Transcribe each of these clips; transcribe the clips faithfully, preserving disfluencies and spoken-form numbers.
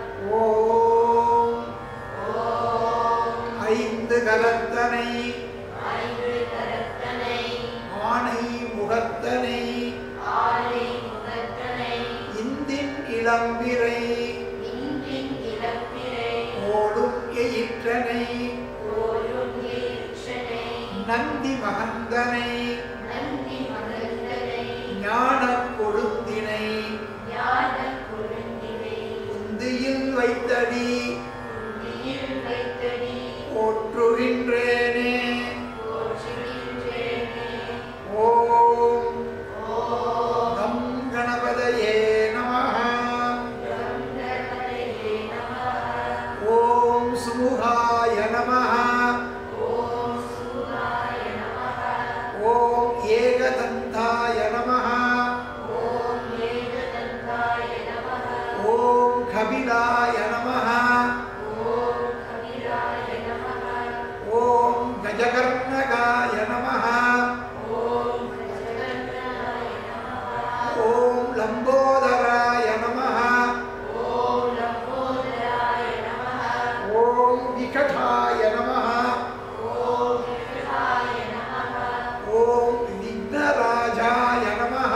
ஓம் ஐந்து கரத்தனை ஆனை முகத்தனை இந்தின் இளம்பிரை ஓடும் எயிற்றனை நந்தி மகந்தனை ஞானக் கொழுந்தினை உந்தியில் வைத்தடி போற்றுகின்றேனே. ஓம் கம் கணபதயே நமஹ. ஓம் சுமுகாய நமஹ. ஓம் ஏகதந்தாய நமஹ. ஓம் கபிலாய நமஹ. ஓம் கஜகர்ணகாய நமஹ. ஓம் லம்போதராய நமஹ. ஓம் விகடாய நமஹ. ஓம் விக்னராஜாய நமஹ.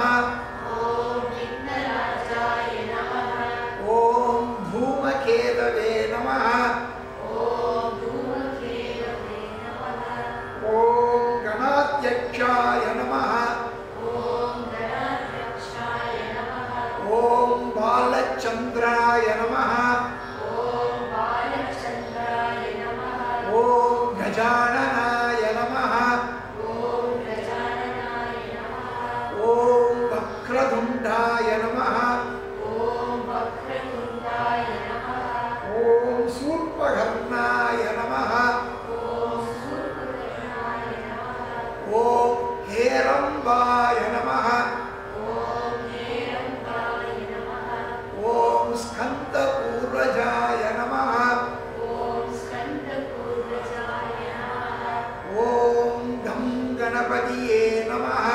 ஓம் தூமகேதவே நமஹ. ஓம் கணாத்யக்ஷாய நமஹ. ஓம் பாலச்சந்திராய நமஹ. ஓம் கஜானனாய நமஹ. ஓம் வக்ரதுண்டாய நமஹ. ஓம் சூர்பகர்ணாய நமஹ. ஓம் ஹேரம்பாய நமஹ. ஓம் ஸ்கந்தபூர்வஜாய நமஹ. ஓம் கம் கணபதியே நமஹ.